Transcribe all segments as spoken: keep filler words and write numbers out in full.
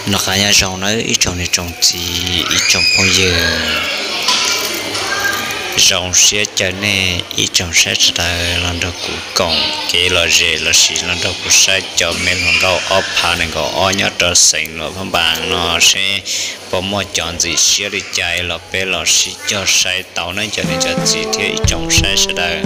nó khá nhà trồng nó ít trồng thì trồng gì ít trồng bao giờ trồng xe cho nên ít trồng xe cho ta làm được củ còng cái là gì là gì làm được củ xe cho mình làm đâu ốp hà này có oi nhớ trở thành rồi phong bàng nó sẽ có một chọn gì xe đi chạy là bé là gì cho xe tàu này cho nên cho gì thì ít trồng xe sẽ đây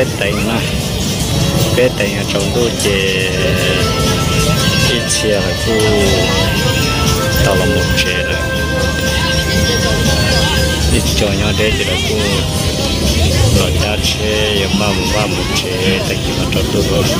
bé tay mà bé tay ở trong tôi chè ít chia là cô tao là một chè rồi ít cho nhau để cho cô lo cha chè ya ba một ba một chè tại khi mà trong tôi rồi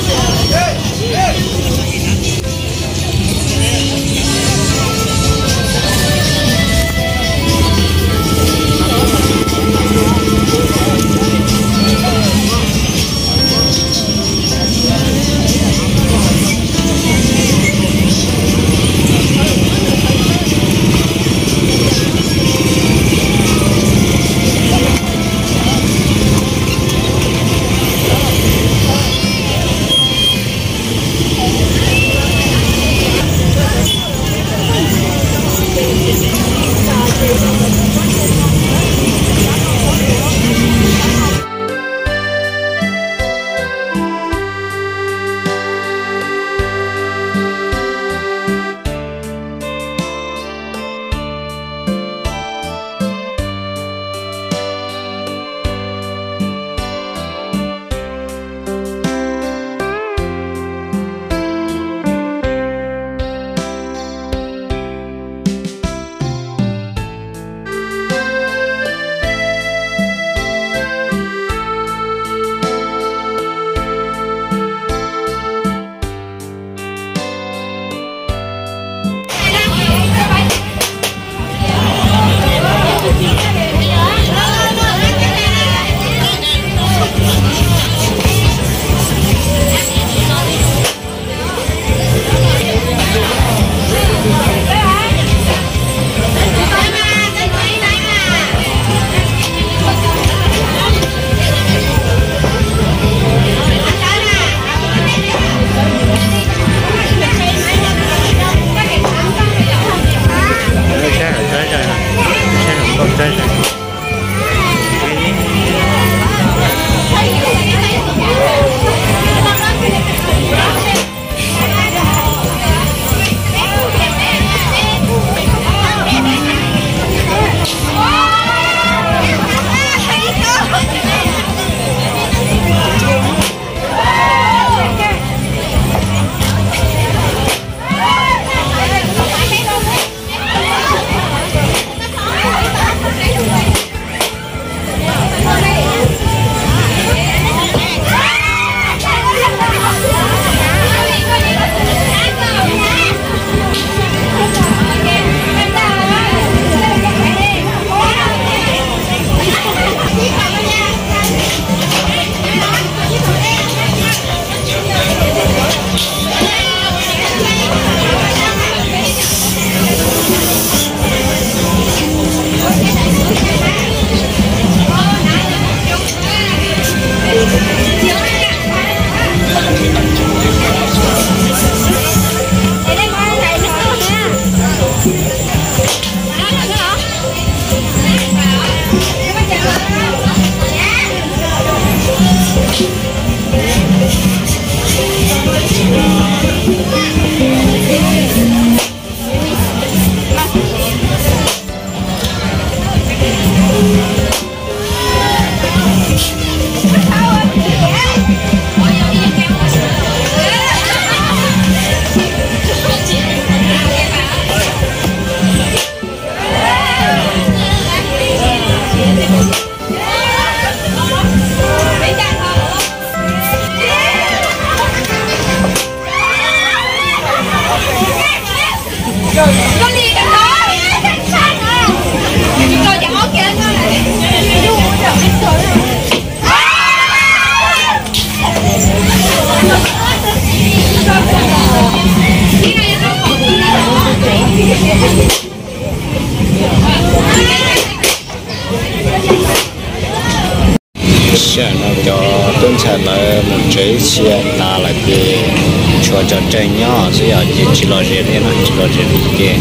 sẽ nó cho tuân trả lại một chế xe ta lại về cho cho tranh nhỏ sẽ ở chỉ chỉ lo gì đấy nó chỉ lo gì kia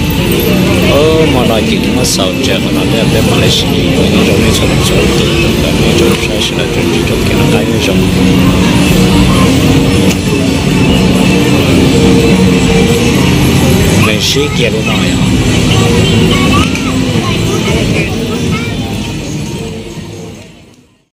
ô mà nó chỉ nó sầu trẻ của nó đẹp đẹp mà lại xí nó rồi nó sầu sầu từ từ cái này rồi sẽ sẽ là chuẩn bị cho cái nó cái nó giống mình xí kia luôn rồi